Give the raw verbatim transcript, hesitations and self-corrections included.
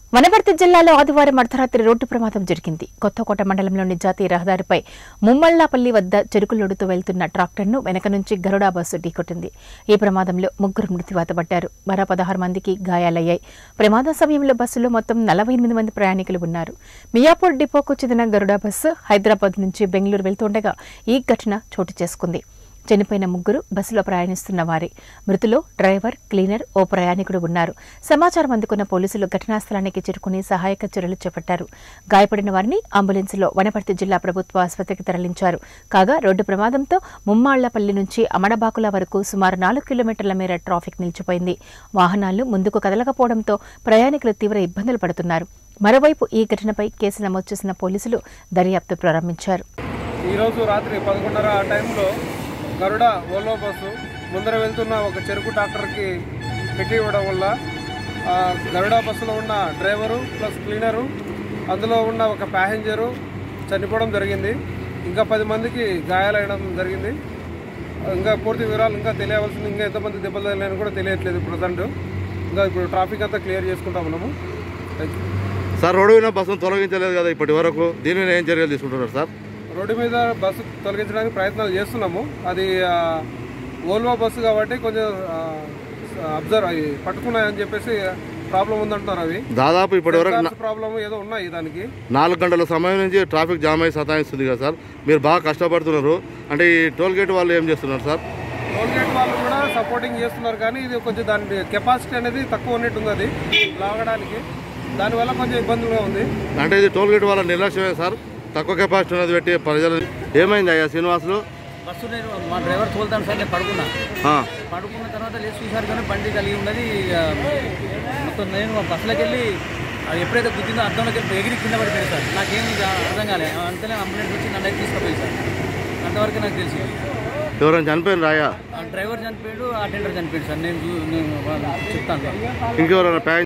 వనపర్తి జిల్లాలో ఆదివారం అర్ధరాత్రి రోడ్డు ప్రమాదం జరిగింది. కొత్తకోట మండలంలోని జాతీయ రహదారిపై ముమ్మళ్లాపల్లి వద్ద చెరుకు లోడుతూ వెళ్తున్న ట్రాక్టర్ను వెనక నుంచి గరుడా బస్సు ఢీకొట్టింది. ఈ ప్రమాదంలో ముగ్గురు మృత్యువాత పడ్డారు. మరో పదహారు మందికి గాయాలయ్యాయి. ప్రమాదం సమయంలో బస్సులో మొత్తం నలభై ఎనిమిది మంది ప్రయాణికులు ఉన్నారు. మియాపూర్ డిపోకు చెందిన గరుడా బస్సు హైదరాబాద్ నుంచి బెంగళూరు వెళ్తుండగా ఈ ఘటన చోటు చేసుకుంది. చనిపోయిన ముగ్గురు బస్సులో ప్రయాణిస్తున్న వారే. మృతులో డ్రైవర్, క్లీనర్, ఓ ప్రయాణికుడు ఉన్నారు. సమాచారం అందుకున్న పోలీసులు ఘటనా స్థలానికి చేరుకుని సహాయక చర్యలు చేపట్టారు. గాయపడిన వారిని అంబులెన్స్లో వనపర్తి జిల్లా ప్రభుత్వ ఆసుపత్రికి తరలించారు. కాగా రోడ్డు ప్రమాదంతో ముమ్మాళ్లపల్లి నుంచి అమడబాకుల వరకు సుమారు నాలుగు కిలోమీటర్ల మేర ట్రాఫిక్ నిలిచిపోయింది. వాహనాలు ముందుకు కదలకపోవడంతో ప్రయాణికులు తీవ్ర ఇబ్బందులు పడుతున్నారు. మరోవైపు ఈ ఘటనపై కేసు నమోదు చేసిన పోలీసులు దర్యాప్తు ప్రారంభించారు. ఈరోజు రాత్రి పదకొండున్నర ఆ టైంలో గరుడ ఓలో బస్సు ముందర వెళ్తున్న ఒక చెరుకు ట్రాక్టర్కి పెట్టి ఇవ్వడం వల్ల గరుడ బస్సులో ఉన్న డ్రైవరు ప్లస్ క్లీనరు, అందులో ఉన్న ఒక ప్యాసింజరు చనిపోవడం జరిగింది. ఇంకా పది మందికి గాయాలయ్యడం జరిగింది. ఇంకా పూర్తి వివరాలు ఇంకా తెలియవలసింది. ఇంకా ఎంతమంది దెబ్బలు తగిలినాయని కూడా తెలియట్లేదు ప్రజెంట్. ఇంకా ఇప్పుడు ట్రాఫిక్ అంతా క్లియర్ చేసుకుంటాం మనము. సార్, రోడ్డు మీద బస్సును తొలగించలేదు కదా ఇప్పటి వరకు, దీని మీద ఏం చర్యలు తీసుకుంటున్నారు సార్? రోడ్డు మీద బస్సు తొలగించడానికి ప్రయత్నాలు చేస్తున్నాము. అది ఓల్వో బస్సు కాబట్టి కొంచెం అబ్జర్వ్ అవి పట్టుకున్నాయని చెప్పేసి ప్రాబ్లం ఉందంటున్నారు. అవి దాదాపు ఇప్పటి వరకు ప్రాబ్లం ఏదో ఉన్నాయి. దానికి నాలుగు గంటల సమయం నుంచి ట్రాఫిక్ జామ్ అయి సతాయిస్తుంది కదా సార్. మీరు బాగా కష్టపడుతున్నారు. అంటే ఈ టోల్ గేట్ వాళ్ళు ఏం చేస్తున్నారు సార్? టోల్ గేట్ వాళ్ళు కూడా సపోర్టింగ్ చేస్తున్నారు, కానీ ఇది కొంచెం దాని కెపాసిటీ అనేది తక్కువ ఉన్నట్టుంది. అది లాగడానికి దానివల్ల కొంచెం ఇబ్బందులుగా ఉంది. అంటే ఇది టోల్ గేట్ వాళ్ళ నిర్లక్ష్యమే సార్. తక్కువ కెపాసిటీ ఉన్నది పెట్టి ప్రజలు. ఏమైంది అయ్యా శ్రీనివాసులు? బస్సు నేను మా డ్రైవర్ తోలుతాను సార్. నేను పడుకున్నా. పడుకున్న తర్వాత లేచి చూసారు కానీ బండి కలిగి ఉన్నది. మొత్తం నేను మా బస్సులోకి వెళ్ళి అది ఎప్పుడైతే గుద్దిందో అర్థంలోకి వెళ్ళి ఎగిరి కింద పడిపోయింది సార్. నాకేం అర్థం కాలేదు. అంతనే అంబులెన్స్ వచ్చి నన్ను అయితే తీసుకుపోయింది సార్. అంతవరకు నాకు తెలిసి. ఎవరైనా చనిపోయింది రాయా? డ్రైవర్ చనిపోయాడు, అటెండర్ చనిపోయాడు సార్. నేను నేను చెప్తాను సార్. ఇంకెవరైనా